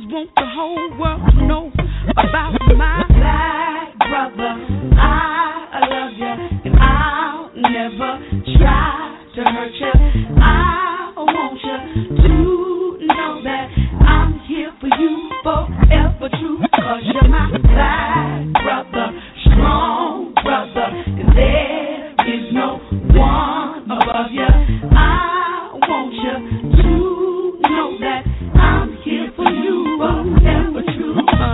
want the whole world to know about my black brother. I love you, and I'll never try to hurt you. I want you to know that I'm here for you forever true, 'cause you're my black brother, strong brother, and there is no one above you. I want you to know that I'm here for you forever true.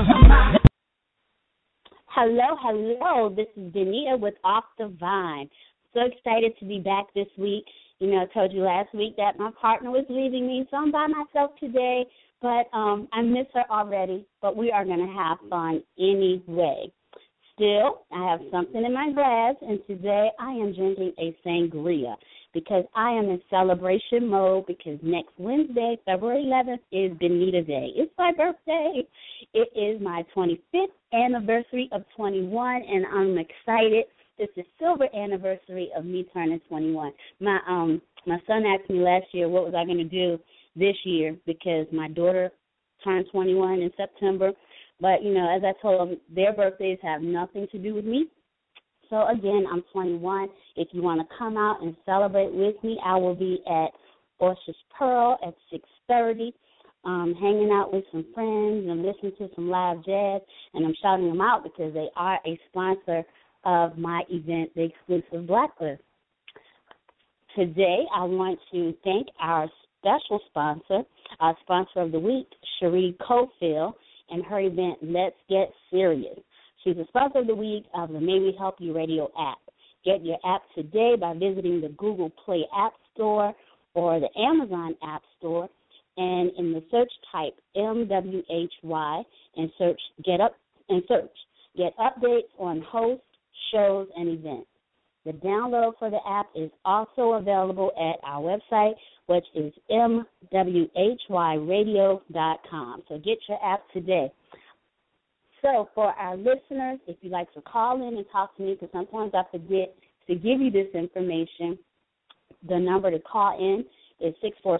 Hello. This is Benita with Offthevine. So excited to be back this week. You know, I told you last week that my partner was leaving me, so I'm by myself today. But I miss her already, but we are going to have fun anyway. Still, I have something in my glass, and today I am drinking a sangria because I am in celebration mode because next Wednesday, February 11th, is Benita Day. It's my birthday. It is my 25th anniversary of 21, and I'm excited. It's the silver anniversary of me turning 21. My son asked me last year what was I going to do this year because my daughter turned 21 in September. But, you know, as I told them, their birthdays have nothing to do with me. So, again, I'm 21. If you want to come out and celebrate with me, I will be at Orchard's Pearl at 6:30, hanging out with some friends and listening to some live jazz. And I'm shouting them out because they are a sponsor of my event, the Exclusive Blacklist. Today, I want to thank our special sponsor, our sponsor of the week, Cherie Cofield, and her event, Let's Get Serious. She's the sponsor of the week of the May We Help You radio app. Get your app today by visiting the Google Play App Store or the Amazon App Store, and in the search type MWHY and search Get updates on hosts, shows, and events. The download for the app is also available at our website, which is mwhyradio.com. So get your app today. So for our listeners, if you'd like to call in and talk to me, because sometimes I forget to give you this information, the number to call in is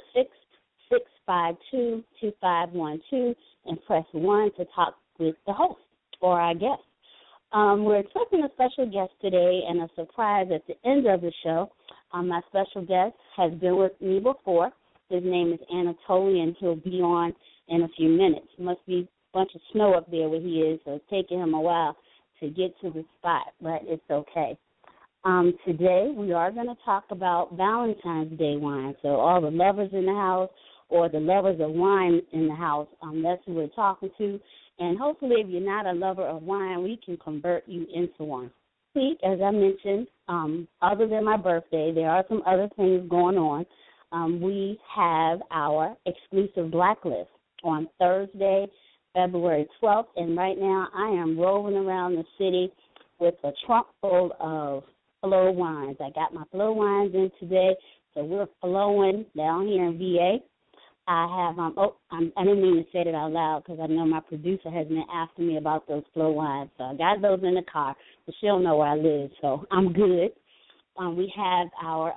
646-652-2512 and press 1 to talk with the host or our guest. We're expecting a special guest today and a surprise at the end of the show. My special guest has been with me before. His name is Anatoli, and he'll be on in a few minutes. Must be a bunch of snow up there where he is, so it's taking him a while to get to the spot, but it's okay. Today we are going to talk about Valentine's Day wine. So all the lovers in the house or the lovers of wine in the house, that's who we're talking to. And hopefully if you're not a lover of wine, we can convert you into one. As I mentioned, other than my birthday, there are some other things going on. We have our exclusive blacklist on Thursday, February 12th, and right now I am rolling around the city with a trunk full of flow wines. I got my flow wines in today, so we're flowing down here in VA. I have, I didn't mean to say it out loud because I know my producer has been asking me about those flow wines. So I got those in the car, but she don't know where I live, so I'm good. We have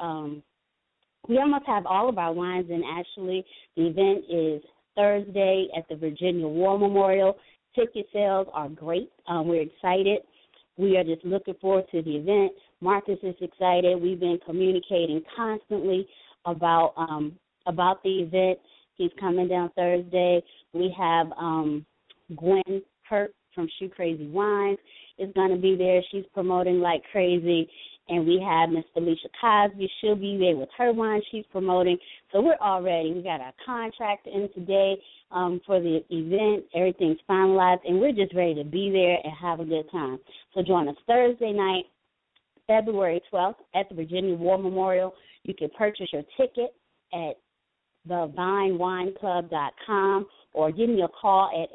we almost have all of our wines in, actually. The event is Thursday at the Virginia War Memorial. Ticket sales are great. We're excited. We are just looking forward to the event. Marcus is excited. We've been communicating constantly about the event. He's coming down Thursday. We have Gwen Hurt from Shoe Crazy Wines is going to be there. She's promoting like crazy. And we have Miss Felicia Cosby. She'll be there with her wine she's promoting. So we're all ready. We got our contract in today for the event. Everything's finalized, and we're just ready to be there and have a good time. So join us Thursday night, February 12th, at the Virginia War Memorial. You can purchase your ticket at thevinewineclub.com or give me a call at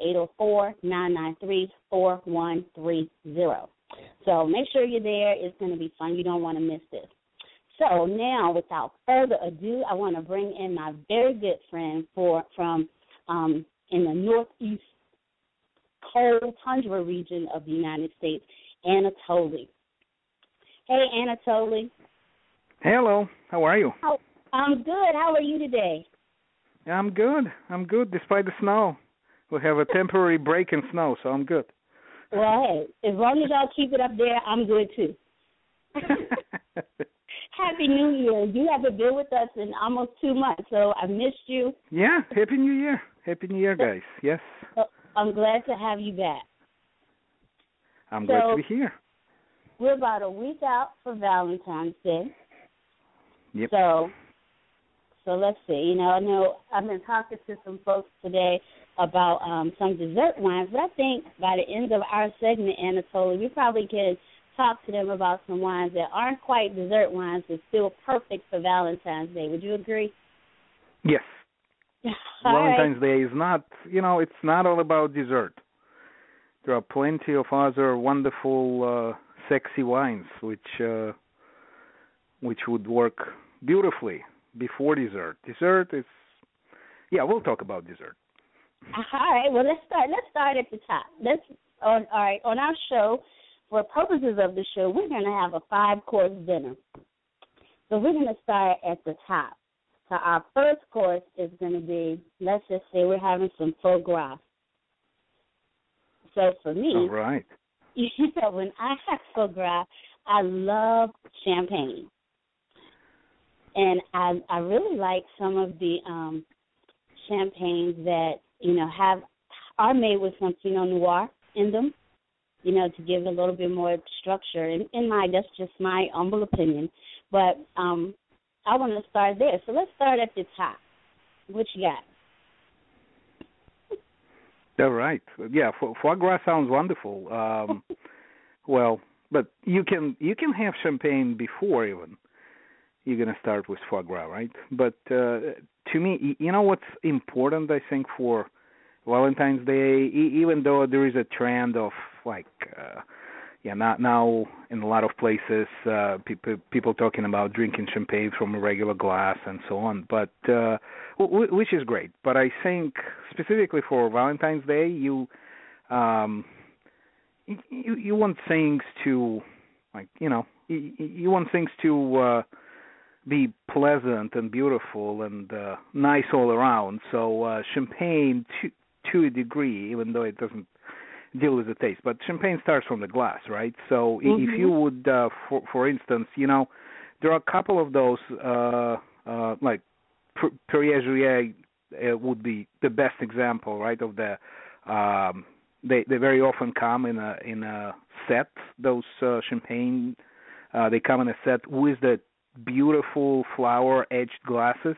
804-993-4130. So make sure you're there. It's going to be fun. You don't want to miss this. So now, without further ado, I want to bring in my very good friend from in the northeast cold tundra region of the United States, Anatoli. Hey, Anatoli. Hello. How are you? I'm good. How are you today? I'm good. Despite the snow. We have a temporary break in snow, so I'm good. Well, hey, as long as y'all keep it up there, I'm good too. Happy New Year. You haven't been with us in almost 2 months, so I missed you. Yeah, Happy New Year. Happy New Year, guys. Yes. So I'm glad to have you back. I'm glad to be here. We're about a week out for Valentine's Day. Yep. So let's see. You know, I know I've been talking to some folks today about some dessert wines, but I think by the end of our segment, Anatoli, we probably can talk to them about some wines that aren't quite dessert wines but still perfect for Valentine's Day. Would you agree? Yes. Valentine's Day is not, it's not all about dessert. There are plenty of other wonderful, sexy wines which would work beautifully before dessert. Dessert is, we'll talk about dessert. All right. Well, let's start at the top. All right. On our show, for purposes of the show, we're going to have a 5-course dinner. So we're going to start at the top. So our first course is going to be, let's just say we're having some foie gras. So for me, all right. When I have foie gras, I love champagne. And I really like some of the champagnes that, are made with some Pinot Noir in them, to give it a little bit more structure. That's just my humble opinion. But I want to start there. So let's start at the top. What you got? All right. Yeah, foie gras sounds wonderful. Well, but you can have champagne before even you're going to start with foie gras, right? But to me, what's important, I think, for Valentine's Day, even though there is a trend of now in a lot of places, people talking about drinking champagne from a regular glass and so on, but which is great. But I think specifically for Valentine's Day, you want things to you want things to be pleasant and beautiful and nice all around. So champagne to a degree, even though it doesn't deal with the taste. But champagne starts from the glass, right? So if you would, for instance, there are a couple of those, like Perrier-Jouët would be the best example, right? Of the, they very often come in a set. Those champagne, they come in a set with the beautiful flower-edged glasses.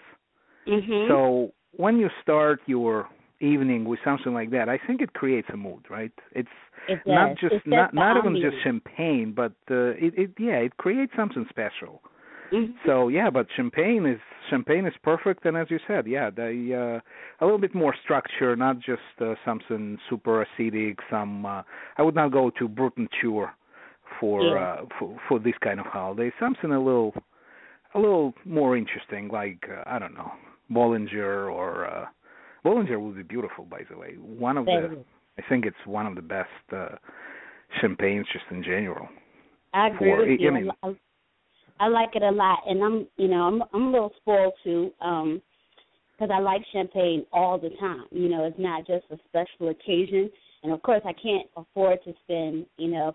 So when you start your evening with something like that, I think it creates a mood, right? It not just not even just champagne, but it creates something special. So but champagne is perfect, and as you said, they a little bit more structure, not just something super acidic. I would not go to Brut Nature for this kind of holiday. Something a little more interesting, like I don't know, Bollinger or. Bollinger would be beautiful, by the way. I think it's one of the best champagnes just in general. I agree with you. I like it a lot, and I'm a little spoiled too, because I like champagne all the time. It's not just a special occasion, and of course I can't afford to spend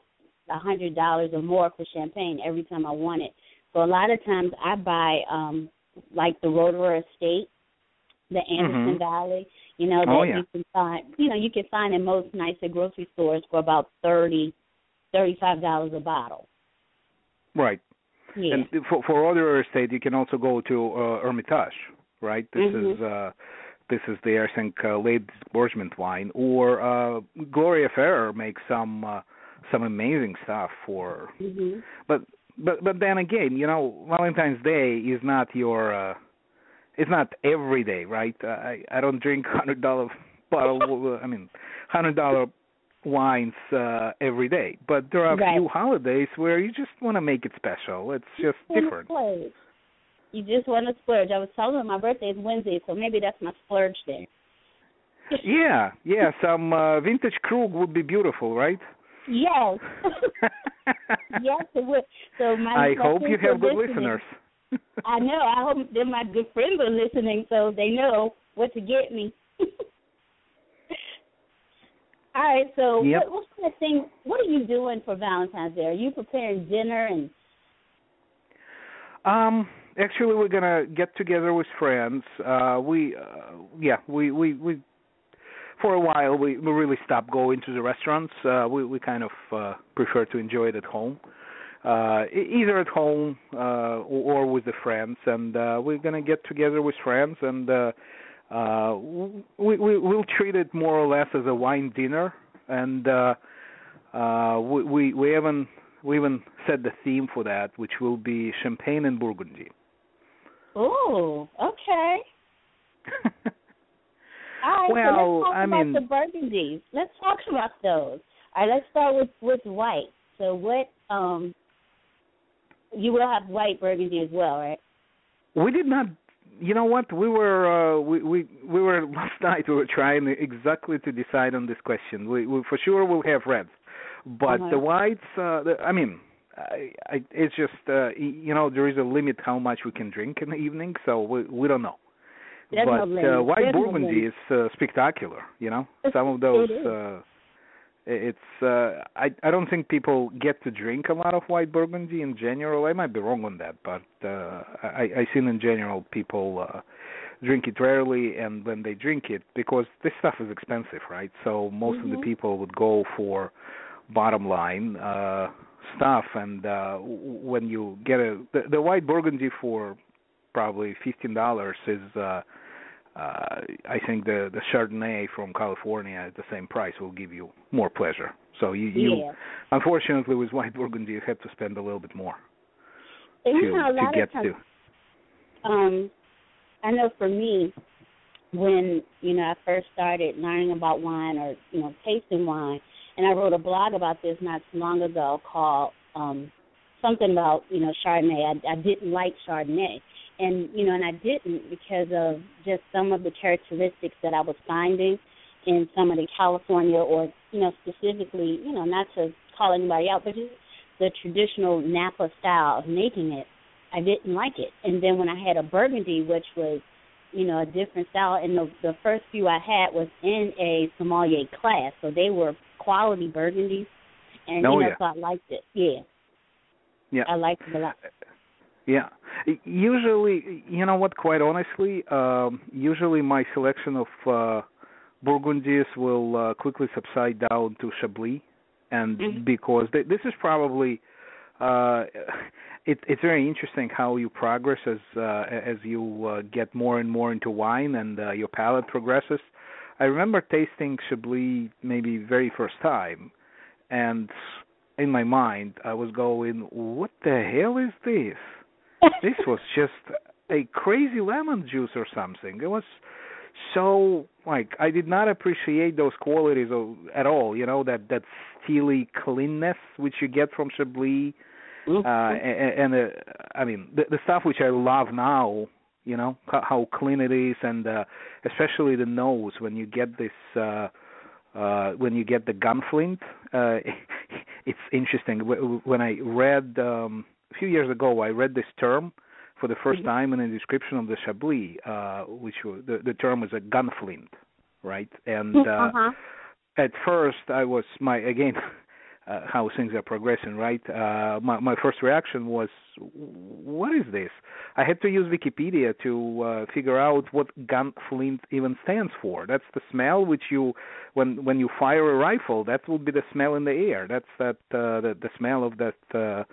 $100 or more for champagne every time I want it. So a lot of times I buy like the Roederer Estate, the Anderson Valley, you can find, you can find in most nicer grocery stores for about $35 a bottle. Right. Yeah. And for Roederer Estate, you can also go to Hermitage, right? This is the, I think, late disgorgement wine, or Gloria Ferrer makes some amazing stuff for. But then again, Valentine's Day is not your. It's not every day, right? I don't drink $100 bottle. $100 wines every day. But there are a few holidays where you just want to make it special. It's just different. You just want to splurge. I was telling them my birthday is Wednesday, so maybe that's my splurge day. Yeah. Some vintage Krug would be beautiful, right? Yes. Yes, it would. So I hope you have good listeners. I know. I hope that my good friends are listening so they know what to get me. All right, so Yep. what kind of thing, what are you doing for Valentine's Day? Are you preparing dinner and... Actually, we're gonna get together with friends. We for a while we really stopped going to the restaurants. We kind of prefer to enjoy it at home, either at home or with the friends. And we're gonna get together with friends, and we'll treat it more or less as a wine dinner. And we even set the theme for that, which will be champagne and Burgundy. Oh, okay. All right, Well, so let's talk I about mean, the Burgundies. Let's talk about those. All right, let's start with white. So what, you will have white Burgundy as well, right? we did not. You know what? We were last night. We were trying exactly to decide on this question. We for sure will have reds, but the whites. It's just there is a limit how much we can drink in the evening, so we don't know. There's but no white Burgundy is spectacular. Some of those. I don't think people get to drink a lot of white Burgundy in general. I might be wrong on that, but I seen in general people drink it rarely, and when they drink it, because this stuff is expensive, right? So most of the people would go for bottom line stuff, and when you get the white Burgundy for probably $15 is I think the Chardonnay from California at the same price will give you more pleasure. So you unfortunately with white Burgundy you have to spend a little bit more to get to. I know for me, when I first started learning about wine or tasting wine, and I wrote a blog about this not too long ago called something about Chardonnay. I didn't like Chardonnay. And, and I didn't because of just some of the characteristics that I was finding in some of the California or, specifically, not to call anybody out, but just the traditional Napa style of making it. I didn't like it. And then when I had a Burgundy, which was, a different style, and the first few I had was in a sommelier class, so they were quality Burgundies, and, so I liked it. Yeah. I liked it a lot. Yeah. Usually, quite honestly, usually my selection of Burgundies will quickly subside down to Chablis, and because this is probably, it's very interesting how you progress as you get more and more into wine and your palate progresses. I remember tasting Chablis maybe very first time, and in my mind I was going, what the hell is this? This was just a crazy lemon juice or something. It was so, I did not appreciate those qualities at all, that steely cleanness which you get from Chablis. The stuff which I love now, how clean it is, and especially the nose when you get this, when you get the gunflint. It's interesting. When I read... a few years ago, I read this term for the first time in a description of the Chablis, which the term was a gunflint, right? And at first, I was how things are progressing, right? My first reaction was, what is this? I had to use Wikipedia to figure out what gunflint even stands for. That's the smell which when you fire a rifle, that will be the smell in the air. That's the smell of that.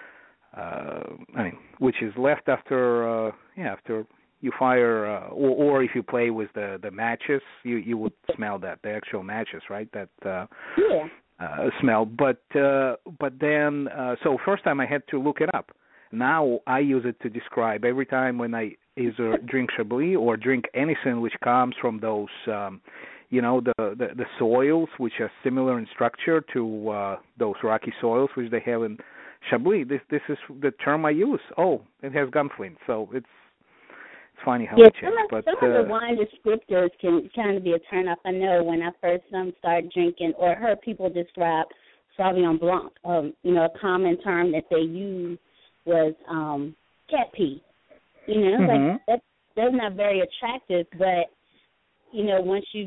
Which is left after you fire, or if you play with the matches, you would smell that, the actual matches, right? That smell. But then, so first time I had to look it up. Now I use it to describe every time when I either drink Chablis or drink anything which comes from those, the soils which are similar in structure to those rocky soils which they have in Chablis. This is the term I use. Oh, it has gunflint. So it's funny how it changes. But some of the wine descriptors can kind of be a turn off. I know when I first started drinking or heard people describe Sauvignon Blanc, a common term that they use was cat pee. Like that's not very attractive, but once you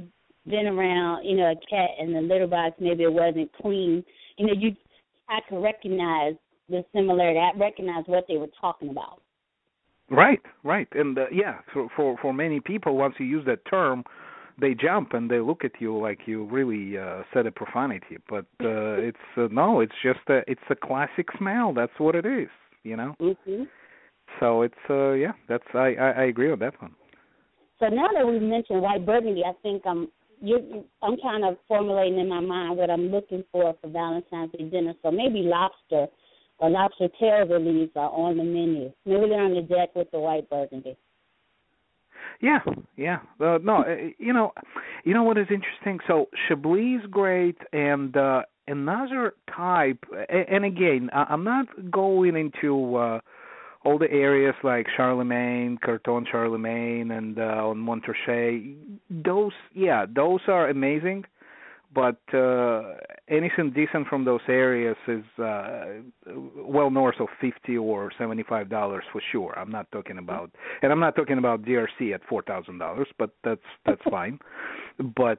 been around, a cat in the litter box, maybe it wasn't clean, I could recognize the similarity. I recognize what they were talking about. Right. And, for many people, once you use that term, they jump and they look at you like you really said a profanity. But it's just it's a classic smell. That's what it is, Mm-hmm. So it's I agree with that one. So now that we've mentioned white burgundy, I think I'm kind of formulating in my mind what I'm looking for Valentine's Day dinner. So maybe lobster or lobster tails at least are on the menu. Maybe they're on the deck with the white burgundy. Yeah. No, you know what is interesting? So Chablis is great, and another type. And again, I'm not going into all the areas like Charlemagne, Carton Charlemagne, and on Montrachet. Those are amazing. But anything decent from those areas is well north of $50 or $75 for sure. I'm not talking about DRC at $4,000, but that's fine. But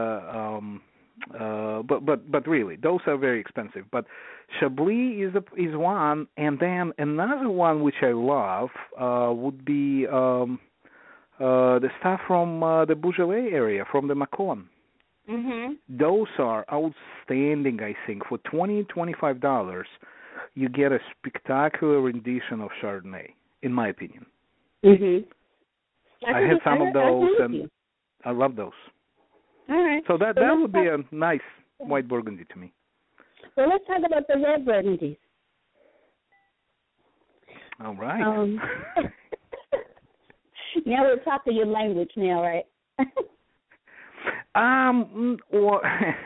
really, those are very expensive. But Chablis is one, and then another one which I love would be the stuff from the Beaujolais area, from the Macon. Mm-hmm. Those are outstanding, I think. For $20-$25, you get a spectacular rendition of Chardonnay, in my opinion. Mm-hmm. I had some of those, and I love those. All right. So that would be a nice white Burgundy to me. Well, let's talk about the red Burgundies. All right. Now we're talking your language now, right? Well,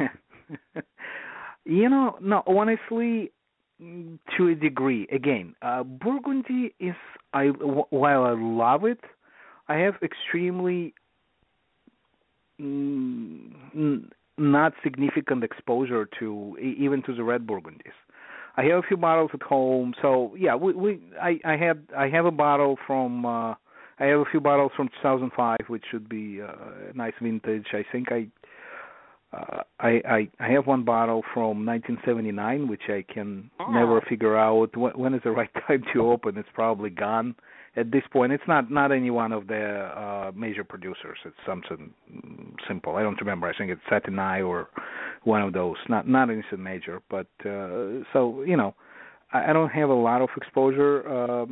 no, honestly, to a degree. Again, Burgundy is, while I love it, I have extremely not significant exposure to even to the red Burgundies. I have a few bottles at home, so yeah, I have a bottle from. I have a few bottles from 2005, which should be a nice vintage. I think I have one bottle from 1979, which I can never figure out when is the right time to open. It's probably gone at this point. It's not any one of the major producers. It's something simple. I don't remember. I think it's Satinai or one of those. Not anything major. But so I don't have a lot of exposure.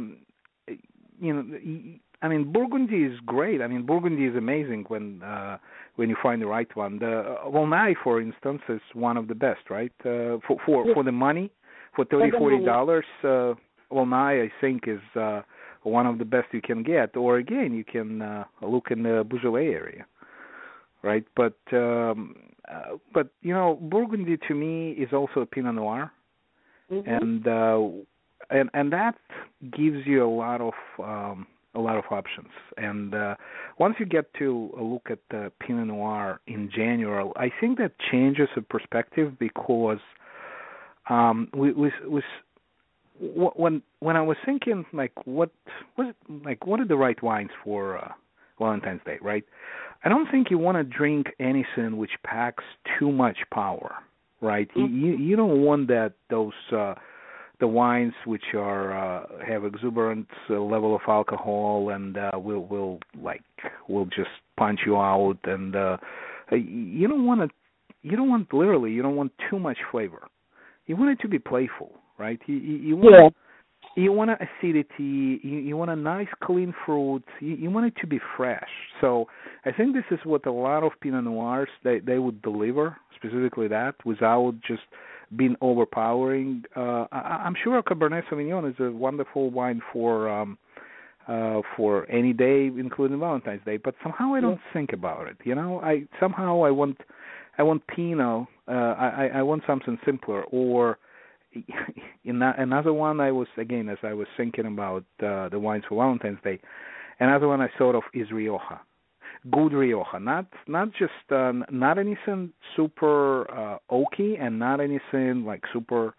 I mean, Burgundy is great. I mean, Burgundy is amazing when you find the right one. The Volnay, for instance, is one of the best, right? For the money, for $30-$40, Volnay, I think, is one of the best you can get. Or again, you can look in the Beaujolais area, right? But Burgundy to me is also a Pinot Noir, mm-hmm. and that gives you a lot of options. And once you get to look at the Pinot Noir in general, I think that changes the perspective because when I was thinking what are the right wines for Valentine's Day, right? I don't think you want to drink anything which packs too much power, right? Mm-hmm. You don't want those the wines which are have exuberant level of alcohol and will just punch you out, and you don't want too much flavor. You want it to be playful, right? You want acidity. You want a nice clean fruit. You want it to be fresh. So I think this is what a lot of Pinot Noirs they would deliver, specifically that, without just being overpowering. I'm sure Cabernet Sauvignon is a wonderful wine for any day, including Valentine's Day. But somehow I don't think about it. I want Pinot. I want something simpler. Or another one I was thinking about the wines for Valentine's Day. Another one I thought of is Rioja. Good Rioja, not just not anything super oaky, and not anything super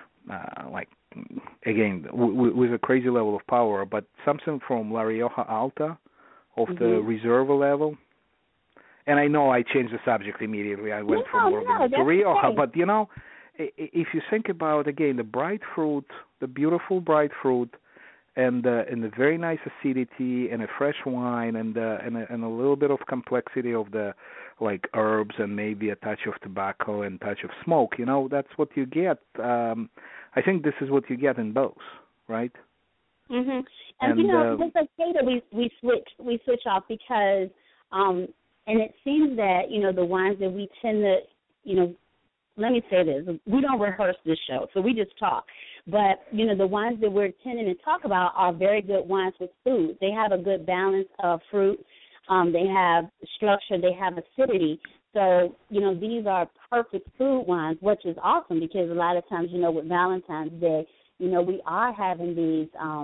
again with a crazy level of power, but something from La Rioja Alta of the Reserva level, And I know I changed the subject immediately. I went from Burgundy to Rioja. Okay. But, if you think about, again, the bright fruit, the beautiful bright fruit, and the very nice acidity and a fresh wine and a little bit of complexity of the like herbs and maybe a touch of tobacco and touch of smoke, that's what you get. I think this is what you get in both, right? Mhm. And it's okay that we switch off because and it seems that the wines that we tend to let me say this, we don't rehearse this show, so we just talk. But, the wines that we're tending to talk about are very good wines with food. They have a good balance of fruit. They have structure. They have acidity. So, these are perfect food wines, which is awesome because a lot of times, with Valentine's Day, we are having these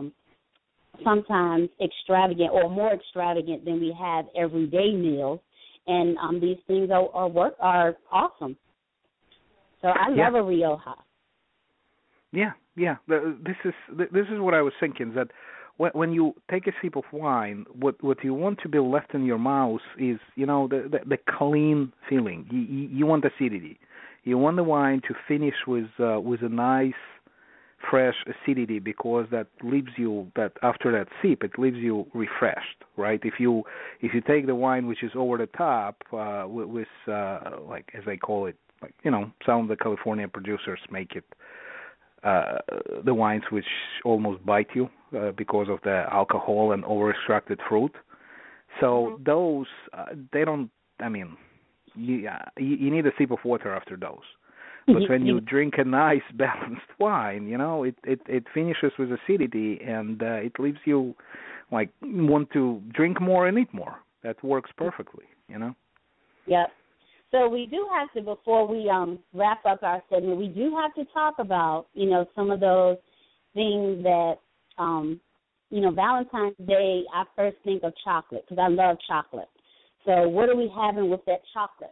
sometimes extravagant or more extravagant than we have everyday meals. And these things are awesome. So I love a Rioja. Yeah. This is what I was thinking, that when you take a sip of wine, what you want to be left in your mouth is, the clean feeling. You want acidity. You want the wine to finish with a nice, fresh acidity because that leaves you, that after that sip, it leaves you refreshed, right? If you take the wine which is over the top with like, as I call it, like, some of the California producers make it the wines which almost bite you because of the alcohol and over-extracted fruit. So those, they don't, you need a sip of water after those. But when you drink a nice balanced wine, it finishes with acidity and it leaves you like want to drink more and eat more. That works perfectly, Yep. So we do have to, before we wrap up our segment, we do have to talk about, some of those things that, Valentine's Day, I first think of chocolate because I love chocolate. So what are we having with that chocolate?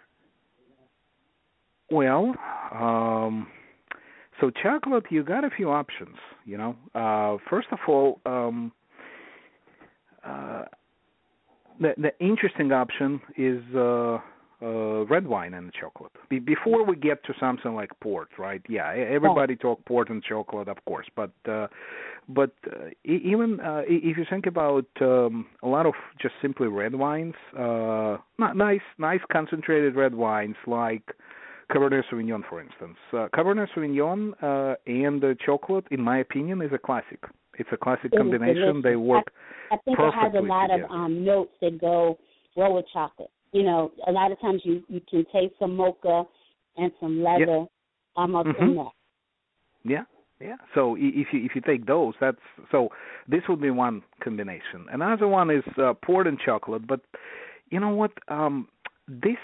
Well, so chocolate, you got a few options, First of all, the interesting option is red wine and chocolate. Before we get to something like port, right? Yeah, everybody talk port and chocolate, of course, but even if you think about a lot of just simply red wines, nice concentrated red wines like Cabernet Sauvignon, for instance. Cabernet Sauvignon and chocolate, in my opinion, is a classic. It's a classic combination. They work I think perfectly it has a lot together. of notes that go well with chocolate. A lot of times you can taste some mocha and some leather almost in there. Yeah. So if you take those, this would be one combination. Another one is port and chocolate. But you know what? This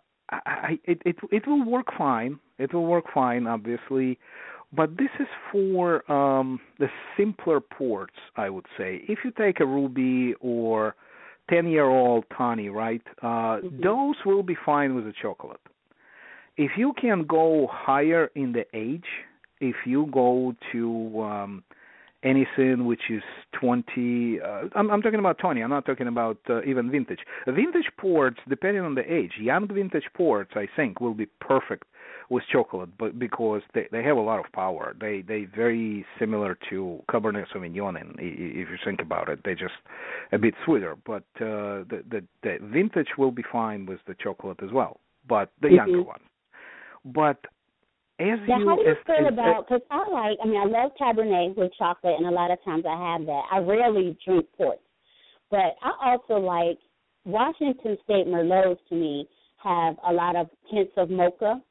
it will work fine. It will work fine, obviously. But this is for the simpler ports, I would say. If you take a Ruby or 10-year-old Tawny, right? Those will be fine with the chocolate. If you can go higher in the age, if you go to anything which is 20, I'm talking about Tawny. I'm not talking about even vintage. Vintage ports, depending on the age, young vintage ports, I think, will be perfect with chocolate, but because they have a lot of power. They very similar to Cabernet Sauvignon, and if you think about it, they're just a bit sweeter. But the vintage will be fine with the chocolate as well, but the younger ones. But how do you feel about? Because I love Cabernet with chocolate, and a lot of times I have that. I rarely drink ports, but I also like Washington State Merlots. To me, have a lot of hints of mocha.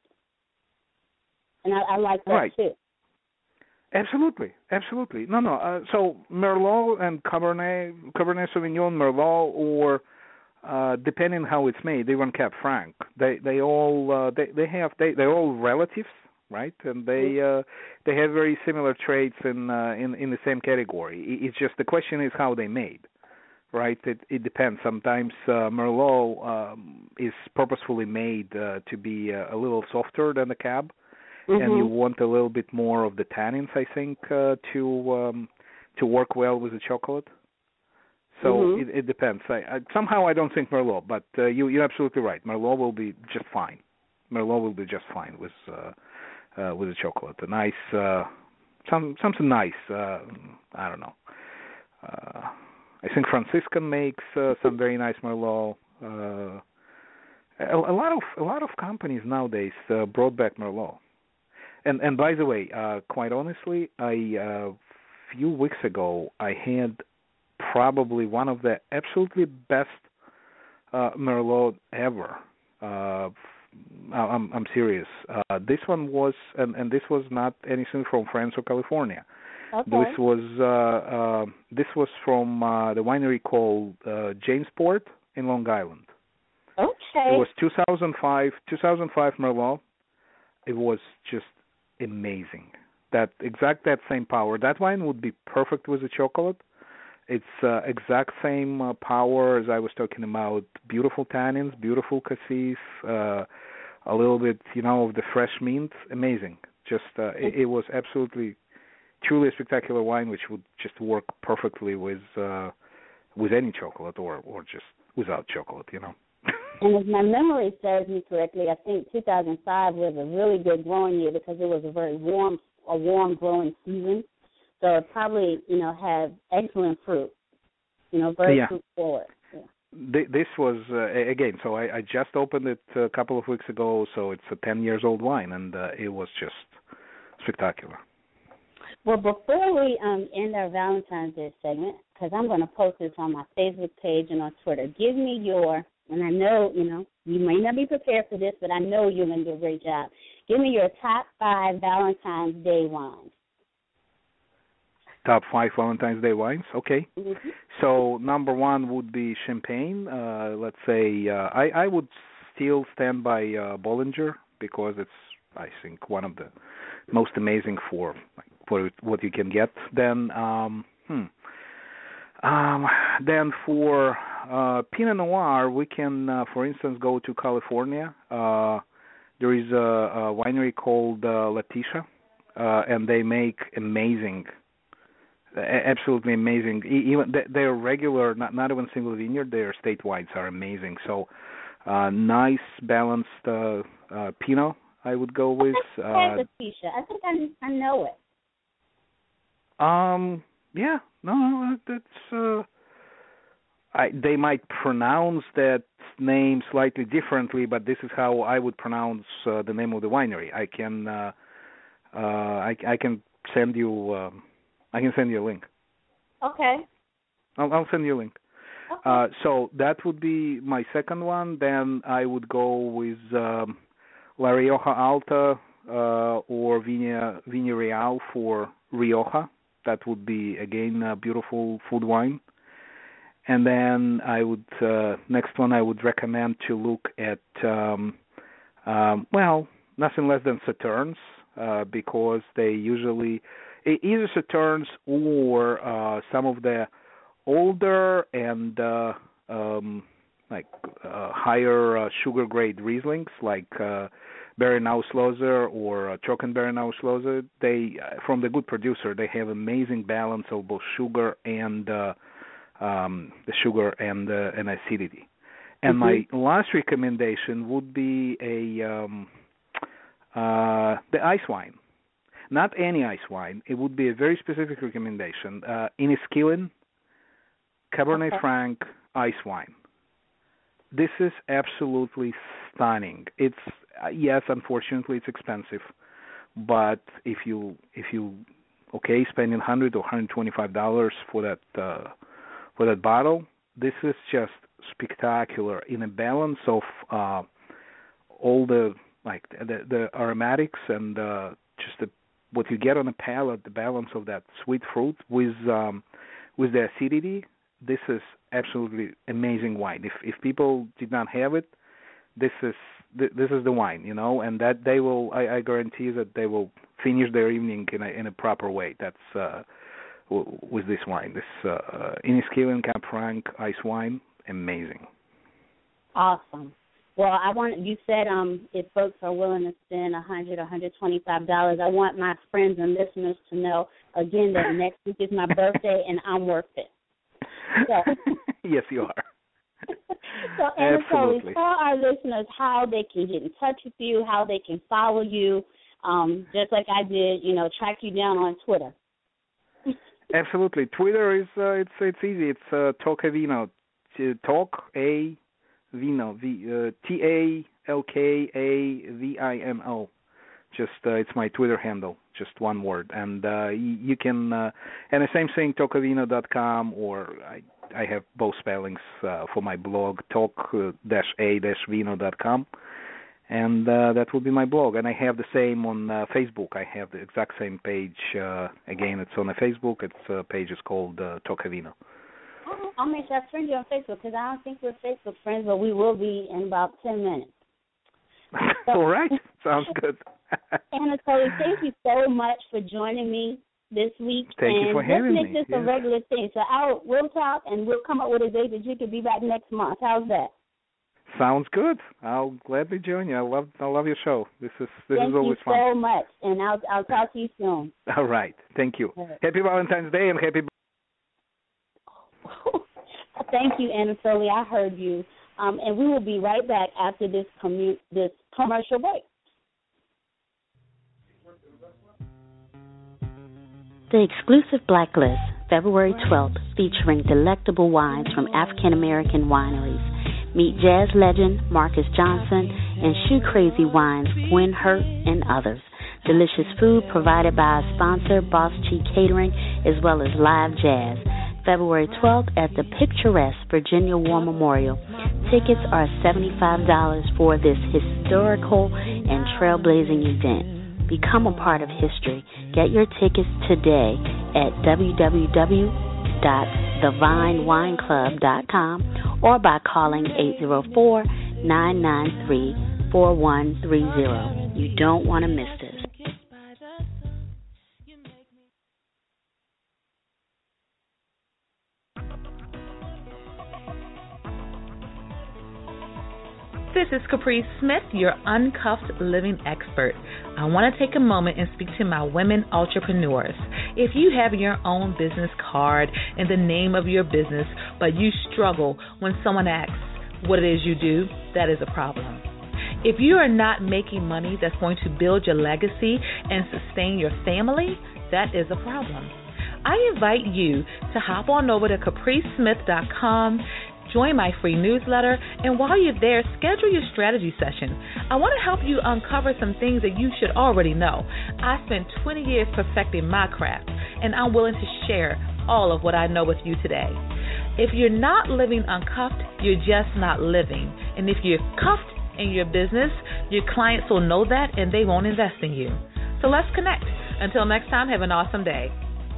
And I like that too. Absolutely. No. So Merlot and Cabernet Sauvignon, Merlot, or depending how it's made, even Cab Franc, they're all relatives, right? And they have very similar traits in the same category. It's just the question is how they made, right? It depends. Sometimes Merlot is purposefully made to be a little softer than the Cab. And you want a little bit more of the tannins, I think, to work well with the chocolate. So it depends. Somehow I don't think Merlot, but you're absolutely right. Merlot will be just fine. Merlot will be just fine with the chocolate. A nice, something nice. I don't know. I think Franciscan makes some very nice Merlot. A lot of companies nowadays brought back Merlot. And by the way, quite honestly, a few weeks ago I had probably one of the absolutely best Merlot ever. I'm serious. This one was, and this was not anything from France or California. Okay. This was from the winery called Jamesport in Long Island. Okay. It was 2005 Merlot. It was just amazing. That same power. That wine would be perfect with the chocolate. It's exact same power as I was talking about. Beautiful tannins, beautiful cassis, a little bit, of the fresh mint. Amazing. Just it was absolutely, truly a spectacular wine, which would just work perfectly with any chocolate or just without chocolate. And if my memory serves me correctly, I think 2005 was a really good growing year because it was a very warm growing season. So it probably, had excellent fruit, very fruit forward. Yeah. This was, again, so I just opened it a couple of weeks ago, so it's a 10 years old wine, and it was just spectacular. Well, before we end our Valentine's Day segment, because I'm going to post this on my Facebook page and on Twitter, give me your, and I know, you may not be prepared for this, but I know you're going to do a great job. Give me your top 5 Valentine's Day wines. Top 5 Valentine's Day wines? Okay. Mm-hmm. So number 1 would be champagne. Let's say I would still stand by Bollinger because it's, I think, one of the most amazing for what you can get. Then for Pinot Noir, we can, for instance, go to California. There is a winery called Letitia, and they make amazing. Absolutely amazing. Even their regular, not even single vineyard, their state wines are amazing. So, nice balanced Pinot, I would go with. Letitia, I think I know it. Yeah, no, that's. They might pronounce that name slightly differently, but this is how I would pronounce the name of the winery. I can send you. I can send you a link. Okay. I'll send you a link. Okay. So that would be my second one. Then I would go with La Rioja Alta or Viña Real for Rioja. That would be, again, a beautiful food wine. And then I would next one I would recommend to look at, nothing less than Sauternes because they usually either Sauternes or some of the older and higher sugar grade Rieslings like Beerenauslose or Trockenbeerenauslose. They from the good producer they have amazing balance of both sugar and the sugar and acidity. And my last recommendation would be the ice wine. Not any ice wine. It would be a very specific recommendation. Inniskillin Cabernet Franc ice wine. This is absolutely stunning. It's yes, unfortunately, it's expensive, but if you spending $100 or $125 for that bottle, this is just spectacular in a balance of all the aromatics and just what you get on a palate, the balance of that sweet fruit with the acidity. This is absolutely amazing wine. If people did not have it, this is the wine, and that they will. I guarantee that they will finish their evening in a proper way. That's with this wine. This Inniskillin Cab Franc ice wine, amazing. Awesome. Well, you said if folks are willing to spend $100 or $125, I want my friends and listeners to know, again, that next week is my birthday and I'm worth it. Yes, you are. So, Anatoli, tell our listeners how they can get in touch with you, how they can follow you, just like I did, track you down on Twitter. Absolutely. Twitter is it's easy. It's Talkavino. Talk a Vino. TALKAVINO. Just it's my Twitter handle. Just one word. And you can and the same thing, talkavino.com, or I have both spellings for my blog, talk-a-vino.com. And that will be my blog. And I have the same on Facebook. I have the exact same page. Again, it's on the Facebook. Its page is called Talkavino. I'll make sure I friend you on Facebook, because I don't think we're Facebook friends, but we will be in about 10 minutes. So, all right. Sounds good. Anatoli, thank you so much for joining me this week. Thank you for having me. Let's make this a regular thing. So we'll talk, and we'll come up with a date that you could be back next month. How's that? Sounds good. I'll gladly join you. I love your show. This is always fun. Thank you so much, and I'll talk to you soon. All right. Thank you. Right. Happy Valentine's Day and happy. Thank you, Anatoli. I heard you. And we will be right back after this commercial break. The exclusive Blacklist, February 12th, featuring delectable wines from African-American wineries. Meet jazz legend Marcus Johnson and shoe crazy wines Gwen Hurt and others. Delicious food provided by our sponsor, Boss Chi Catering, as well as live jazz. February 12th at the picturesque Virginia War Memorial. Tickets are $75 for this historical and trailblazing event. Become a part of history. Get your tickets today at www.thevinewineclub.com or by calling 804-993-4130. You don't want to miss this. This is Caprice Smith, your uncuffed living expert. I want to take a moment and speak to my women entrepreneurs. If you have your own business card in the name of your business, but you struggle when someone asks what it is you do, that is a problem. If you are not making money that's going to build your legacy and sustain your family, that is a problem. I invite you to hop on over to capricesmith.com, join my free newsletter, and while you're there, schedule your strategy session. I want to help you uncover some things that you should already know. I spent 20 years perfecting my craft, and I'm willing to share all of what I know with you today. If you're not living uncuffed, you're just not living. And if you're cuffed in your business, your clients will know that and they won't invest in you. So let's connect. Until next time, have an awesome day.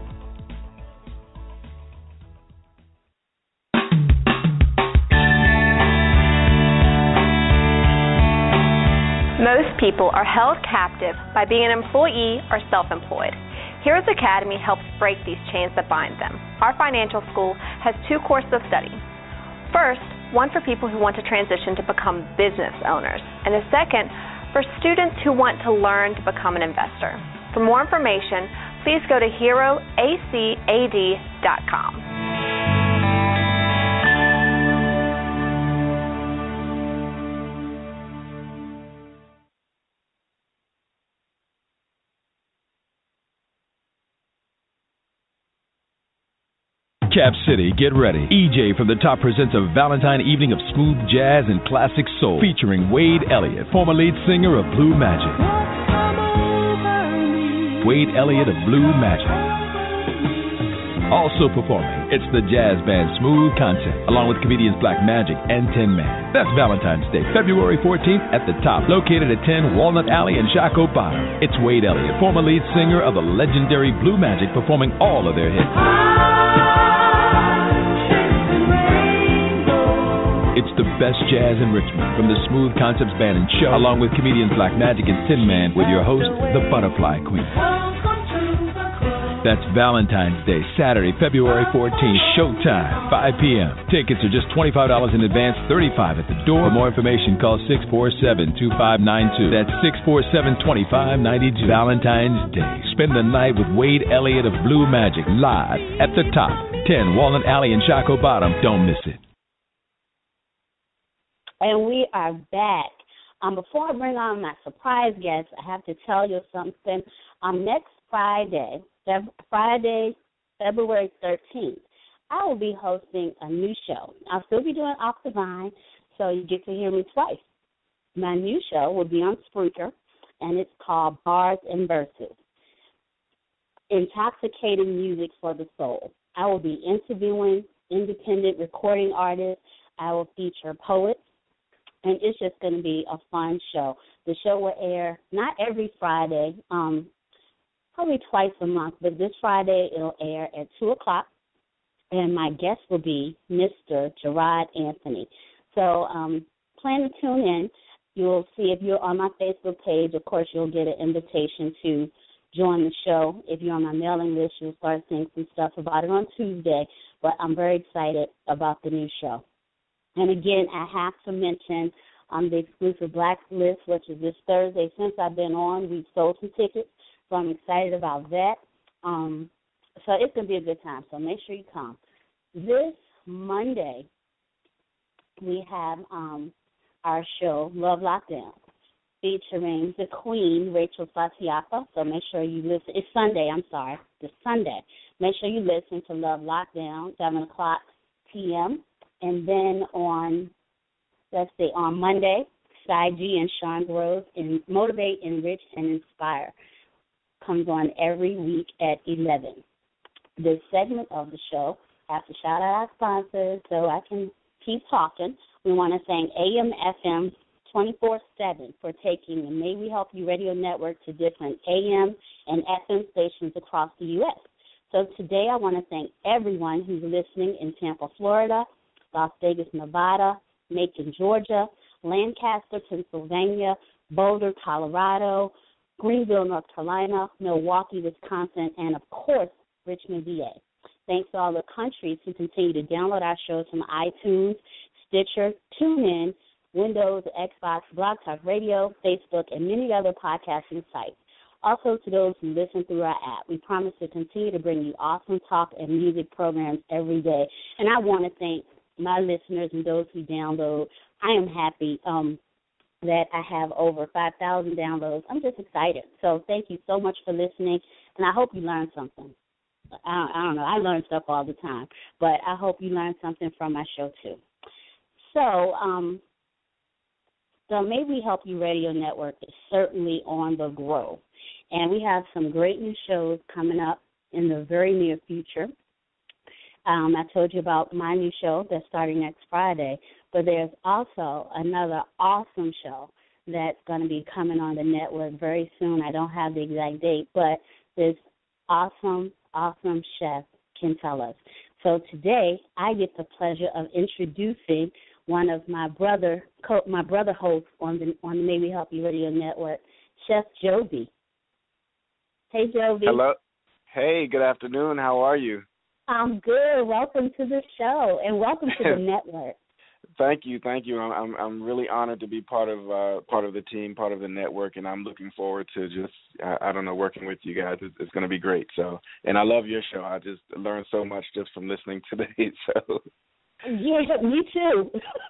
Most people are held captive by being an employee or self-employed. Heroes Academy helps break these chains that bind them. Our financial school has 2 courses of study. First, one for people who want to transition to become business owners, and the second for students who want to learn to become an investor. For more information, please go to heroacad.com. Cap City, get ready. EJ from the Top presents a Valentine evening of smooth jazz and classic soul featuring Wade Elliott, former lead singer of Blue Magic. Wade Elliott of Blue Magic. Also performing, it's the jazz band Smooth Concept, along with comedians Black Magic and Tin Man. That's Valentine's Day, February 14th at the Top, located at 10 Walnut Alley in Shockoe Bottom. It's Wade Elliott, former lead singer of the legendary Blue Magic, performing all of their hits. It's the best jazz in Richmond from the Smooth Concepts Band and Show, along with comedians Black Magic and Tin Man, with your host, the Butterfly Queen. That's Valentine's Day, Saturday, February 14th, showtime, 5 p.m. Tickets are just $25 in advance, $35 at the door. For more information, call 647-2592. That's 647-2592. Valentine's Day. Spend the night with Wade Elliott of Blue Magic, live at the Top. 10 Walnut Alley in Shockoe Bottom. Don't miss it. And we are back. Before I bring on my surprise guest, I have to tell you something. Next Friday, February 13th, I will be hosting a new show. I'll still be doing Offthevine, so you get to hear me twice. My new show will be on Spreaker, and it's called Bars and Verses, Intoxicating Music for the Soul. I will be interviewing independent recording artists. I will feature poets, and it's just going to be a fun show. The show will air not every Friday, probably twice a month, but this Friday it'll air at 2 o'clock, and my guest will be Mr. Gerard Anthony. So plan to tune in. You'll see if you're on my Facebook page, of course, you'll get an invitation to join the show. If you're on my mailing list, you'll start seeing some stuff about it on Tuesday, but I'm very excited about the new show. And again, I have to mention the exclusive Black List, which is this Thursday. Since I've been on, we've sold some tickets, so I'm excited about that. So it's going to be a good time, so make sure you come. This Monday, we have our show, Love Lockdown, featuring the Queen, Rachel Fatiapa. So make sure you listen. It's Sunday, this Sunday. Make sure you listen to Love Lockdown, 7 o'clock p.m., and then on Monday, Cy G and Sean Groves in Motivate, Enrich, and Inspire comes on every week at 11. This segment of the show, I have to shout out our sponsors so I can keep talking. We want to thank AM/FM 24/7 for taking the May We Help You radio network to different AM and FM stations across the U.S. So today I want to thank everyone who's listening in Tampa, Florida, Las Vegas, Nevada, Macon, Georgia, Lancaster, Pennsylvania, Boulder, Colorado, Greenville, North Carolina, Milwaukee, Wisconsin, and, of course, Richmond, VA. Thanks to all the countries who continue to download our shows from iTunes, Stitcher, TuneIn, Windows, Xbox, Blog Talk Radio, Facebook, and many other podcasting sites. Also to those who listen through our app, we promise to continue to bring you awesome talk and music programs every day. And I want to thank my listeners and those who download. I am happy that I have over 5,000 downloads. I'm just excited. So thank you so much for listening, and I hope you learned something. I don't know. I learn stuff all the time, but I hope you learned something from my show too. So the May We Help You Radio Network is certainly on the grow, and we have some great new shows coming up in the very near future. I told you about my new show that's starting next Friday, but there's also another awesome show that's going to be coming on the network very soon. I don't have the exact date, but this awesome chef can tell us. So today I get the pleasure of introducing one of my brother hosts on the May We Help You Radio Network, Chef Jovi. Hey, Jovi. Hello. Hey, good afternoon. How are you? I'm good. Welcome to the show, and welcome to the network. Thank you. I'm really honored to be part of the team, part of the network, and I'm looking forward to just working with you guys. It's going to be great. So, and I love your show. I just learned so much just from listening today. So, yeah, me too.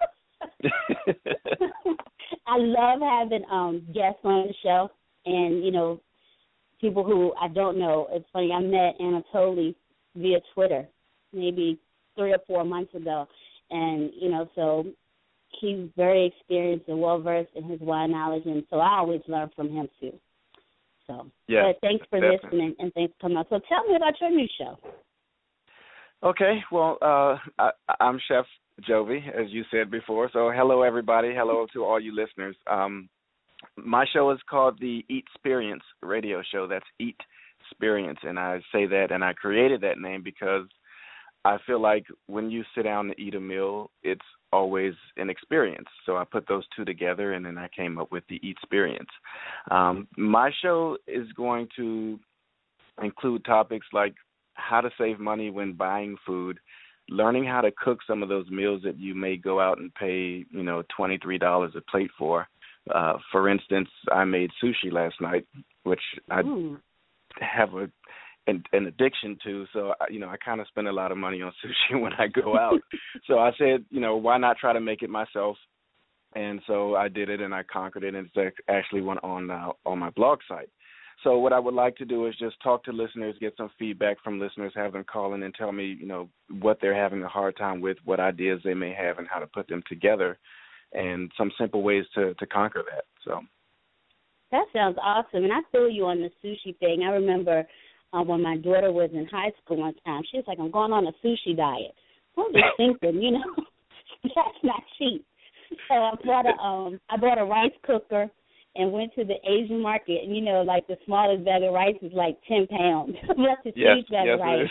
I love having guests on the show, and people who I don't know. It's funny. I met Anatoli via Twitter maybe 3 or 4 months ago. And, so he's very experienced and well-versed in his wine knowledge, and so I always learn from him, too. So, yeah, but thanks for listening, and thanks for coming on. So tell me about your new show. Okay, well, I'm Chef Jovi, as you said before. So hello, everybody. Hello to all you listeners. My show is called the Eat Experience radio show. That's Eat Experience, and I say that, and I created that name because I feel like when you sit down to eat a meal, it's always an experience. So I put those two together, and then I came up with the Eat Experience. My show is going to include topics like how to save money when buying food, learning how to cook some of those meals that you may go out and pay, $23 a plate for. For instance, I made sushi last night, which I have a an addiction to. So, I kind of spend a lot of money on sushi when I go out. So I said, why not try to make it myself? And so I did it, and I conquered it, and it's actually went on my blog site. So what I would like to do is just talk to listeners, get some feedback from listeners, have them call in and tell me, what they're having a hard time with, what ideas they may have, and how to put them together, and some simple ways to conquer that. So that sounds awesome, and I feel you on the sushi thing. I remember when my daughter was in high school one time, she was like, "I'm going on a sushi diet." I was just thinking, that's not cheap. So I bought a rice cooker and went to the Asian market, and like the smallest bag of rice is like 10 pounds. That's a huge bag of rice.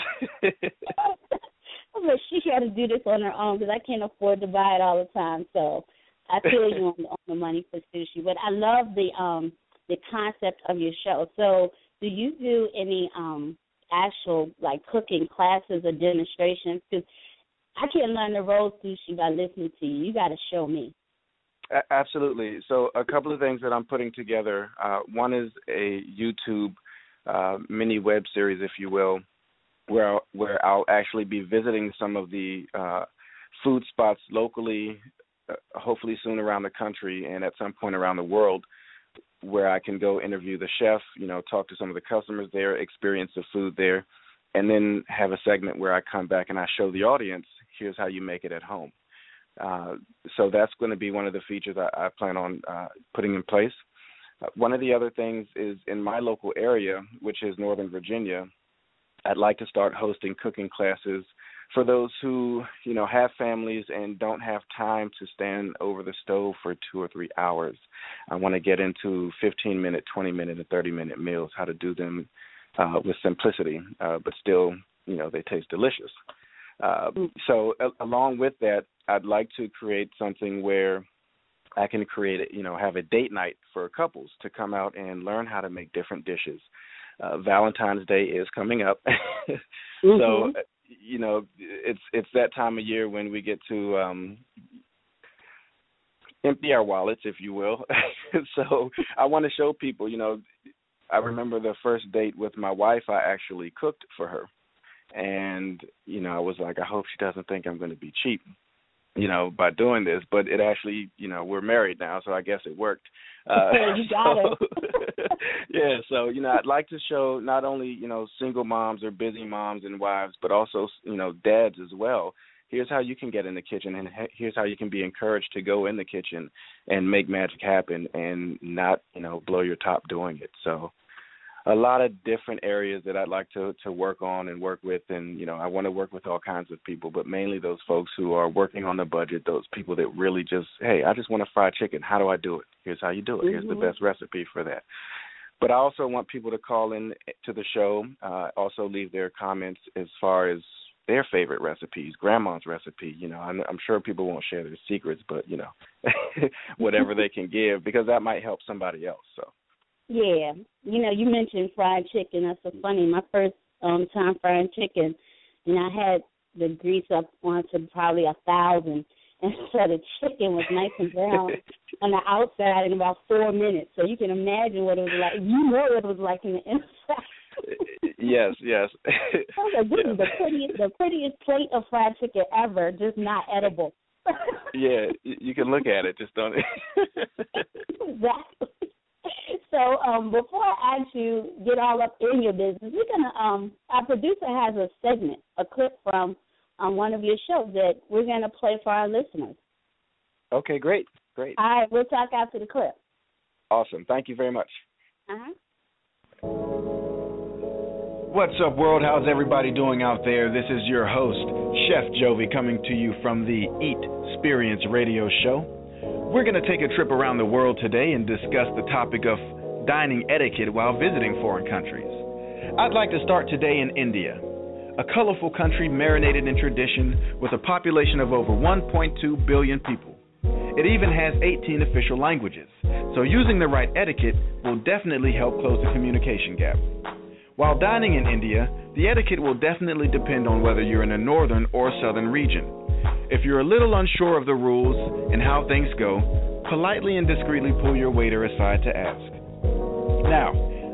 But she had to do this on her own because I can't afford to buy it all the time. So I feel you on the money for sushi. But I love the concept of your show. So do you do any actual like cooking classes or demonstrations? Because I can't learn the roll sushi by listening to you. You got to show me. Absolutely. So a couple of things that I'm putting together. One is a YouTube mini web series, if you will, where I'll actually be visiting some of the food spots locally, hopefully soon around the country and at some point around the world, where I can go interview the chef, talk to some of the customers there, experience the food there, and then have a segment where I come back and I show the audience, here's how you make it at home. So that's going to be one of the features I plan on putting in place. One of the other things is in my local area, which is Northern Virginia, I'd like to start hosting cooking classes for those who, have families and don't have time to stand over the stove for 2 or 3 hours. I want to get into 15-minute, 20-minute, and 30-minute meals, how to do them with simplicity, but still, they taste delicious. So along with that, I'd like to create something where I can have a date night for couples to come out and learn how to make different dishes. Valentine's Day is coming up. So, it's that time of year when we get to empty our wallets, if you will. So I want to show people, I remember the first date with my wife, I actually cooked for her. And, I was like, I hope she doesn't think I'm going to be cheap, by doing this. But it actually, we're married now, so I guess it worked. You got it. Yeah, so, I'd like to show not only, single moms or busy moms and wives, but also, dads as well. Here's how you can get in the kitchen, and here's how you can be encouraged to go in the kitchen and make magic happen and not, blow your top doing it. So a lot of different areas that I'd like to work on and work with. And, I want to work with all kinds of people, but mainly those folks who are working on the budget, those people that really just, hey, I just want to fry chicken. How do I do it? Here's how you do it. Here's the best recipe for that. But I also want people to call in to the show, also leave their comments as far as their favorite recipes, grandma's recipe. I'm sure people won't share their secrets, but, whatever they can give, because that might help somebody else. So. Yeah. You mentioned fried chicken. That's so funny. My first time frying chicken, I had the grease up onto probably 1,000. And so the chicken was nice and brown on the outside in about 4 minutes. So you can imagine what it was like. What it was like in the inside. Yes. This is the prettiest plate of fried chicken ever, just not edible. Yeah, you can look at it, just don't. Exactly. So before I ask you get all up in your business, we're gonna our producer has a segment, a clip from one of your shows that we're gonna play for our listeners. Okay, great. All right, we'll talk after the clip. Awesome. Thank you very much. What's up, world? How's everybody doing out there? This is your host, Chef Jovi, coming to you from the Eat Experience radio show. We're going to take a trip around the world today and discuss the topic of dining etiquette while visiting foreign countries. I'd like to start today in India, a colorful country marinated in tradition with a population of over 1.2 billion people. It even has 18 official languages, so using the right etiquette will definitely help close the communication gap. While dining in India, the etiquette will definitely depend on whether you're in a northern or southern region. If you're a little unsure of the rules and how things go, politely and discreetly pull your waiter aside to ask. Now,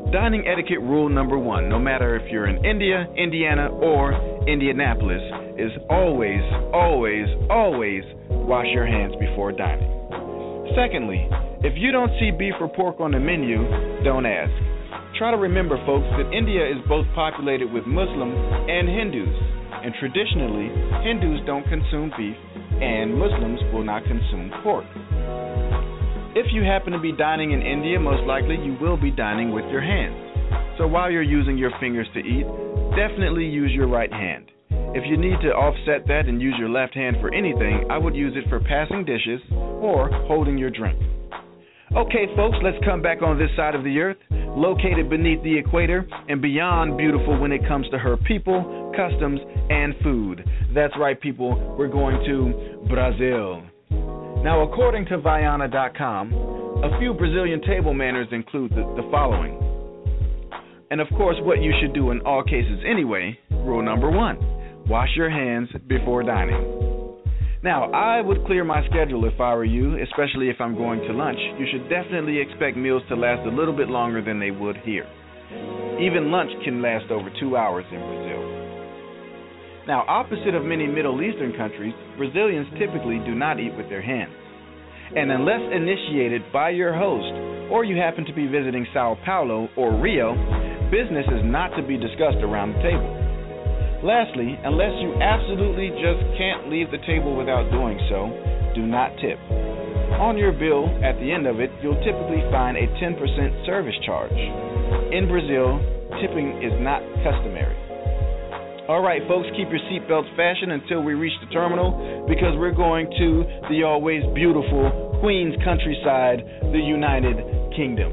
Dining etiquette rule number 1, no matter if you're in India, Indiana, or Indianapolis, is always, always, always wash your hands before dining. Secondly, if you don't see beef or pork on the menu, don't ask. Try to remember, folks, that India is both populated with Muslims and Hindus, and traditionally, Hindus don't consume beef, and Muslims will not consume pork. If you happen to be dining in India, most likely you will be dining with your hands. So while you're using your fingers to eat, definitely use your right hand. If you need to offset that and use your left hand for anything, I would use it for passing dishes or holding your drink. Okay, folks, let's come back on this side of the earth, located beneath the equator and beyond beautiful when it comes to her people, customs, and food. That's right, people, we're going to Brazil. Now, according to Viana.com, a few Brazilian table manners include the following. And of course, what you should do in all cases anyway, rule number 1, wash your hands before dining. Now, I would clear my schedule if I were you, especially if I'm going to lunch. You should definitely expect meals to last a little bit longer than they would here. Even lunch can last over 2 hours in Brazil. Now, opposite of many Middle Eastern countries, Brazilians typically do not eat with their hands. And unless initiated by your host, or you happen to be visiting Sao Paulo or Rio, business is not to be discussed around the table. Lastly, unless you absolutely just can't leave the table without doing so, do not tip. On your bill, at the end of it, you'll typically find a 10% service charge. In Brazil, tipping is not customary. All right, folks, keep your seatbelts fastened until we reach the terminal, because we're going to the always beautiful Queens countryside, the United Kingdom.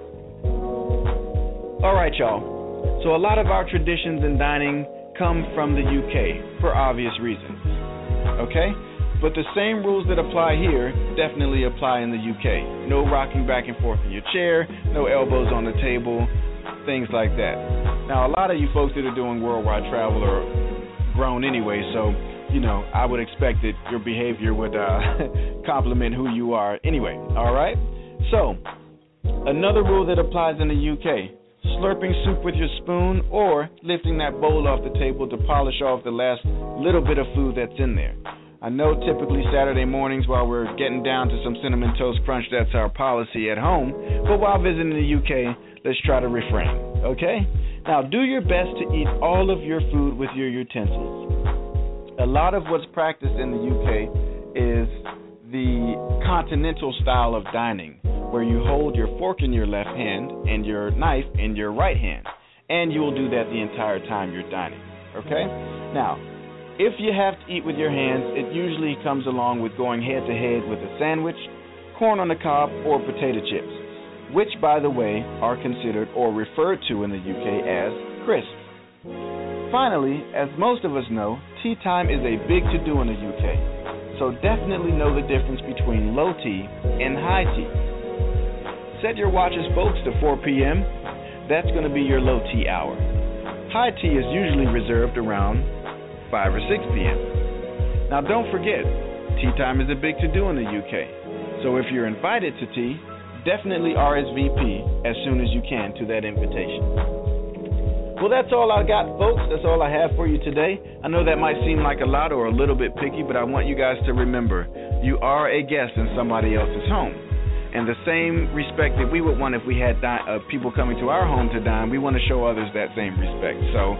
All right, y'all. So a lot of our traditions in dining come from the UK for obvious reasons. Okay? But the same rules that apply here definitely apply in the UK. No rocking back and forth in your chair, no elbows on the table, things like that. Now, a lot of you folks that are doing worldwide travel are grown anyway, so, I would expect that your behavior would complement who you are anyway, all right? So, another rule that applies in the UK, slurping soup with your spoon or lifting that bowl off the table to polish off the last little bit of food that's in there. I know typically Saturday mornings while we're getting down to some Cinnamon Toast Crunch, that's our policy at home, but while visiting the UK, let's try to refrain, okay? Now, do your best to eat all of your food with your utensils. A lot of what's practiced in the UK is the continental style of dining, where you hold your fork in your left hand and your knife in your right hand, and you will do that the entire time you're dining, okay? Now, if you have to eat with your hands, it usually comes along with going head-to-head with a sandwich, corn on the cob, or potato chips, which, by the way, are considered or referred to in the UK as crisps. Finally, as most of us know, tea time is a big to-do in the UK, so definitely know the difference between low tea and high tea. Set your watches, folks, to 4 p.m. That's going to be your low tea hour. High tea is usually reserved around 5 or 6 p.m. Now, don't forget, tea time is a big to-do in the UK, so if you're invited to tea, definitely RSVP as soon as you can to that invitation. Well, that's all I got, folks. That's all I have for you today. I know that might seem like a lot or a little bit picky, but I want you guys to remember, you are a guest in somebody else's home. And the same respect that we would want if we had people coming to our home to dine, we want to show others that same respect. So,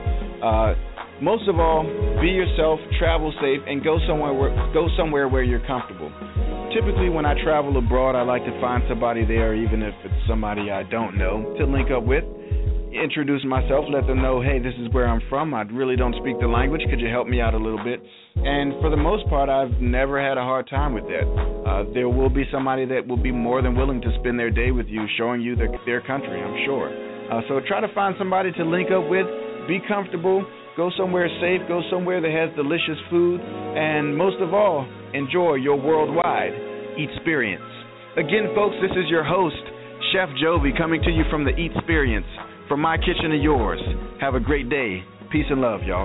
most of all, be yourself, travel safe, and go somewhere where you're comfortable. Typically, when I travel abroad, I like to find somebody there, even if it's somebody I don't know, to link up with. Introduce myself, let them know, hey, this is where I'm from. I really don't speak the language. Could you help me out a little bit? And for the most part, I've never had a hard time with that. There will be somebody that will be more than willing to spend their day with you, showing you their country, I'm sure. So try to find somebody to link up with, be comfortable, go somewhere safe, go somewhere that has delicious food, and most of all, enjoy your worldwide experience. Again, folks, this is your host, Chef Jovi, coming to you from the Experience. From my kitchen to yours. Have a great day. Peace and love, y'all.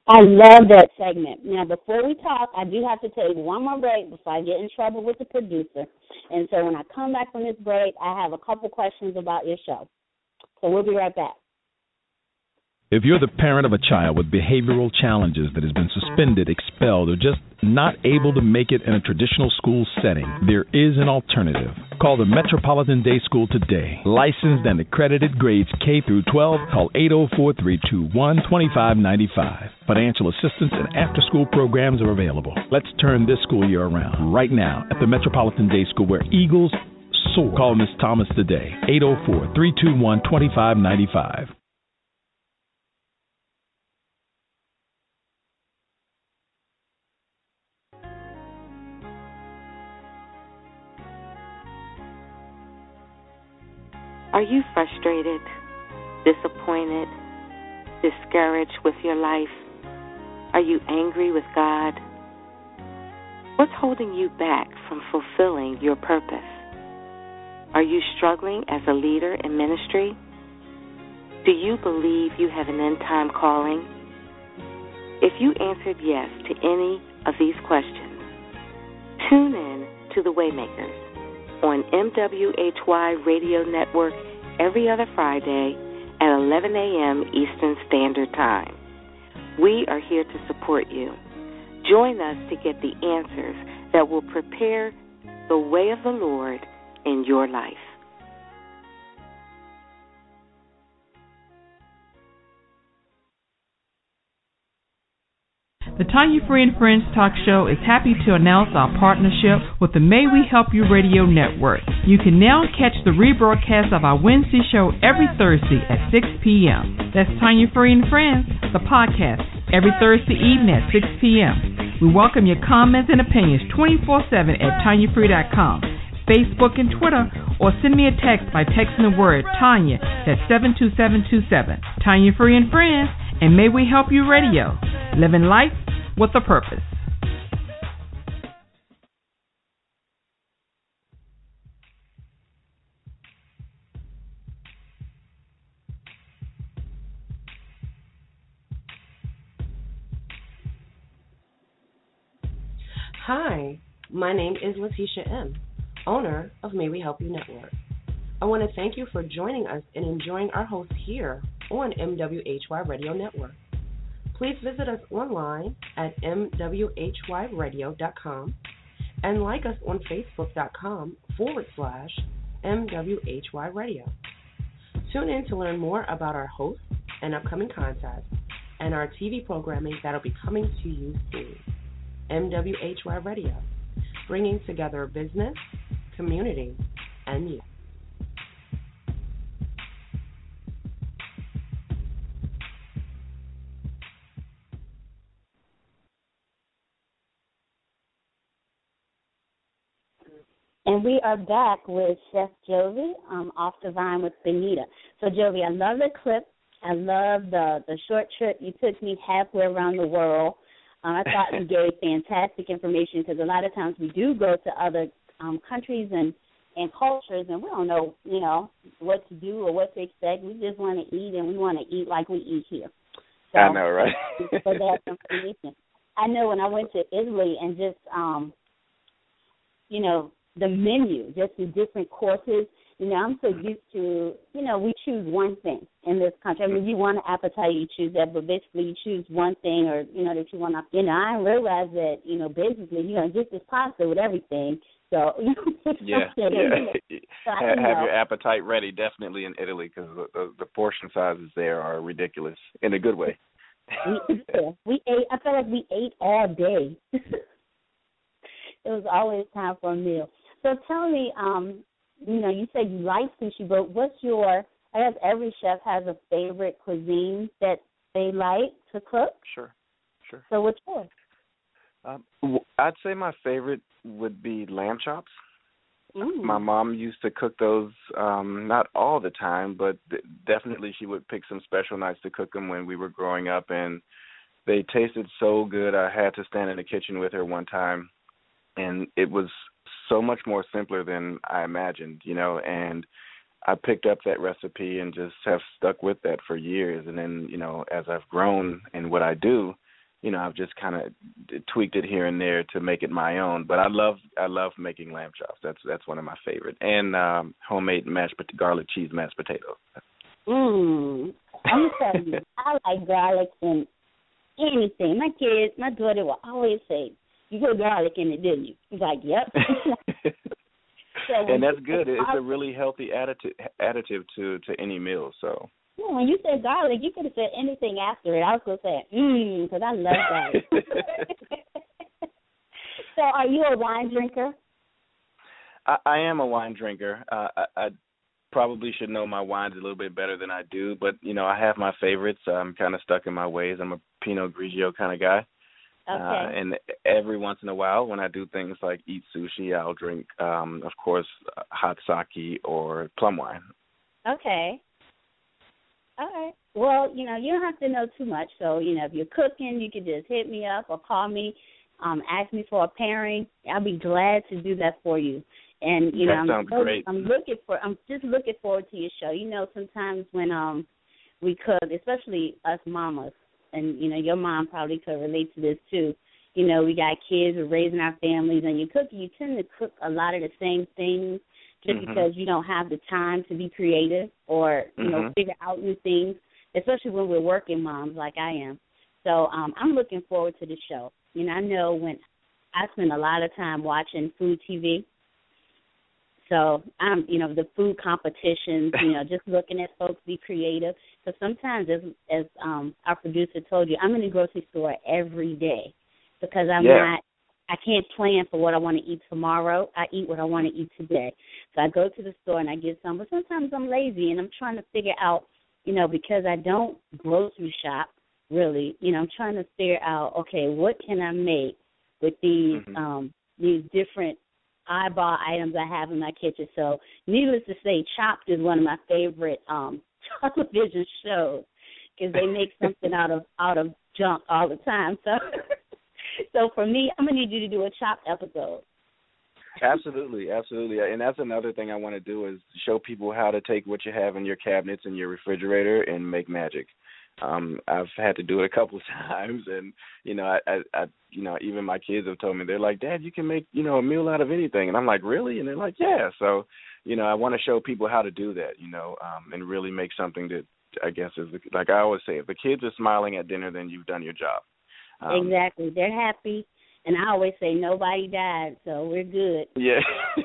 I love that segment. Now, before we talk, I do have to take one more break before I get in trouble with the producer. And so when I come back from this break, I have a couple questions about your show. So we'll be right back. If you're the parent of a child with behavioral challenges that has been suspended, expelled, or just not able to make it in a traditional school setting, there is an alternative. Call the Metropolitan Day School today. Licensed and accredited grades K through 12. Call 804-321-2595. Financial assistance and after-school programs are available. Let's turn this school year around right now at the Metropolitan Day School, where Eagles soar. Call Ms. Thomas today. 804-321-2595. Are you frustrated, disappointed, discouraged with your life? Are you angry with God? What's holding you back from fulfilling your purpose? Are you struggling as a leader in ministry? Do you believe you have an end-time calling? If you answered yes to any of these questions, tune in to The Waymakers on MWHY Radio Network every other Friday at 11 a.m. Eastern Standard Time. We are here to support you. Join us to get the answers that will prepare the way of the Lord in your life. The Tanya Free and Friends Talk Show is happy to announce our partnership with the May We Help You Radio Network. You can now catch the rebroadcast of our Wednesday show every Thursday at 6 p.m. That's Tanya Free and Friends, the podcast, every Thursday evening at 6 p.m. We welcome your comments and opinions 24/7 at TanyaFree.com, Facebook and Twitter, or send me a text by texting the word Tanya, that's 72727. Tanya Free and Friends, and May We Help You Radio. Living life with a purpose. Hi, my name is Letitia M., owner of May We Help You Network. I want to thank you for joining us and enjoying our host here on MWHY Radio Network. Please visit us online at mwhyradio.com and like us on facebook.com/MWHY Radio. Tune in to learn more about our hosts and upcoming contests and our TV programming that will be coming to you soon. MWHY Radio, bringing together business, community, and you. And we are back with Chef Jovi, Offthevine with Benita. So, Jovi, I love the clip. I love the short trip. You took me halfway around the world. I thought you gave fantastic information because a lot of times we do go to other countries and cultures and we don't know, what to do or what to expect. We just want to eat, and we want to eat like we eat here. So, I know, right? For that information. I know when I went to Italy and just, the menu, just the different courses. I'm so used to, we choose one thing in this country. I mean, you want an appetite, you choose that, but basically you choose one thing or, that you want to, I realize that, basically you're going to get this pasta with everything. So, yeah. So have your appetite ready, definitely in Italy, because the portion sizes there are ridiculous in a good way. We ate, I felt like we ate all day. It was always time for a meal. So tell me, you said you like sushi, but what's I guess every chef has a favorite cuisine that they like to cook? Sure. So what's yours? I'd say my favorite would be lamb chops. Ooh. My mom used to cook those not all the time, but definitely she would pick some special nights to cook them when we were growing up, and they tasted so good. I had to stand in the kitchen with her one time, and it was so much more simpler than I imagined, and I picked up that recipe and just have stuck with that for years. And then, as I've grown in what I do, I've just kind of tweaked it here and there to make it my own. But I love making lamb chops. That's one of my favorite. And homemade garlic cheese mashed potatoes. I'm gonna tell you, I like garlic in anything. My daughter will always say, "You put garlic in it, didn't you?" He's like, "Yep." And that's good. It's a really healthy additive to any meal. So. Yeah, when you said garlic, you could have said anything after it. I was going to say, because I love garlic. So are you a wine drinker? I am a wine drinker. I probably should know my wines a little bit better than I do, but, I have my favorites. I'm kind of stuck in my ways. I'm a Pinot Grigio kind of guy. Okay. And every once in a while, when I do things like eat sushi, I'll drink, of course, hot sake or plum wine. Okay. All right. Well, you don't have to know too much. So, if you're cooking, you can just hit me up or call me, ask me for a pairing. I'll be glad to do that for you. And, that sounds great. I'm just looking forward to your show. Sometimes when we cook, especially us mamas, and, your mom probably could relate to this too. We got kids, we're raising our families, and you tend to cook a lot of the same things just because you don't have the time to be creative or, figure out new things, especially when we're working moms like I am. So I'm looking forward to the show. I know when I spend a lot of time watching food TV. So the food competitions, just looking at folks be creative. Because sometimes, as our producer told you, I'm in the grocery store every day because I can't plan for what I want to eat tomorrow. I eat what I want to eat today. So I go to the store and I get some. But sometimes I'm lazy and I'm trying to figure out, because I don't grocery shop really, I'm trying to figure out, okay, what can I make with these different eyeball items I have in my kitchen. So needless to say, Chopped is one of my favorite television shows because they make something out of junk all the time. So for me, I'm going to need you to do a Chopped episode. Absolutely. And that's another thing I want to do is show people how to take what you have in your cabinets and your refrigerator and make magic. I've had to do it a couple of times, and I even my kids have told me, they're like, "Dad, you can make a meal out of anything," and I'm like, "Really?" And they're like, "Yeah." So I want to show people how to do that, and really make something that I guess is like I always say, if the kids are smiling at dinner, then you've done your job. Exactly, they're happy, and I always say nobody died, so we're good. Yeah.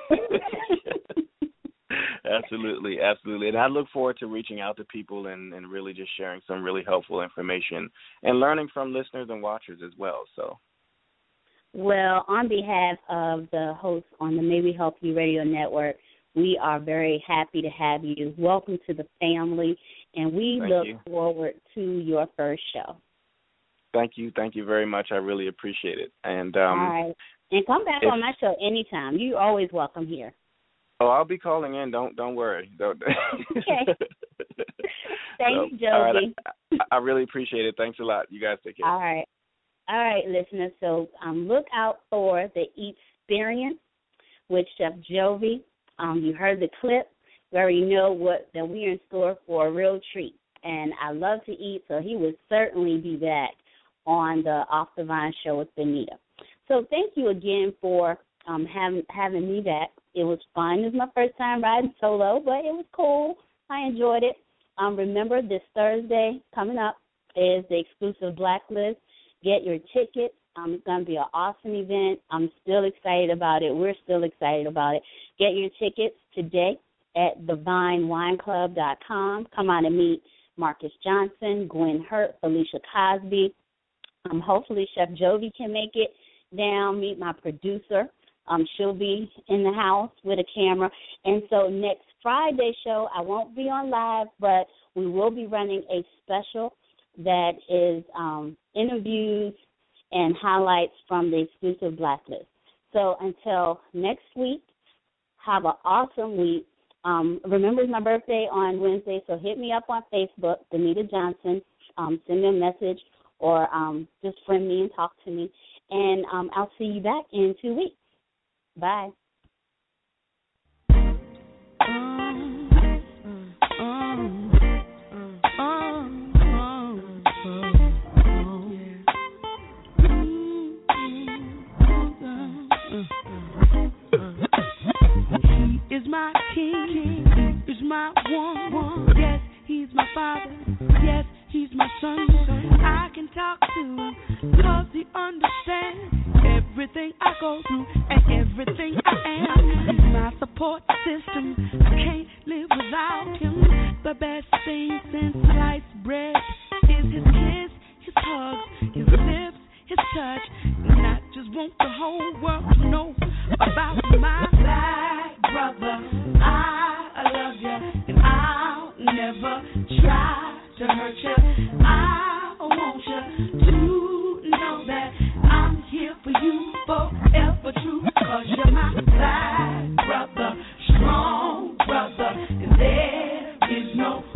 Absolutely. And I look forward to reaching out to people and really just sharing some really helpful information and learning from listeners and watchers as well. So, well, on behalf of the hosts on the May We Help You Radio Network, we are very happy to have you. Welcome to the family, and we look forward to your first show. Thank you very much. I really appreciate it. And all right, and come back on my show anytime. You're always welcome here. Oh, I'll be calling in. Don't worry. Okay. Thanks, Jovi. All right. I really appreciate it. Thanks a lot. You guys take care. All right, listeners. So look out for the Eat Experience with Chef Jovi. You heard the clip. You already know that we're in store for a real treat. And I love to eat, so he would certainly be back on the Offthevine show with Benita. So thank you again for having me back. It was fun. It was my first time riding solo, but it was cool. I enjoyed it. Remember, this Thursday coming up is the exclusive Blacklist. Get your tickets. It's going to be an awesome event. I'm still excited about it. We're still excited about it. Get your tickets today at thevinewineclub.com. Come on and meet Marcus Johnson, Gwen Hurt, Felicia Cosby. Hopefully Chef Jovi can make it down, meet my producer. She'll be in the house with a camera. And so next Friday's show, I won't be on live, but we will be running a special that is interviews and highlights from the exclusive Blacklist. So until next week, have an awesome week. Remember, it's my birthday on Wednesday, so hit me up on Facebook, Benita Johnson. Send me a message or just friend me and talk to me. And I'll see you back in 2 weeks. Bye. person I can talk to, 'cause he understands everything I go through and everything I am. My support system, I can't live without him. The best thing since sliced bread is his kiss, his hugs, his lips, his touch. And I just want the whole world to know about my black brother. I love you, and I'll never try to hurt you. I want you to know that I'm here for you forever true, 'cause you're my black brother, strong brother, and there is no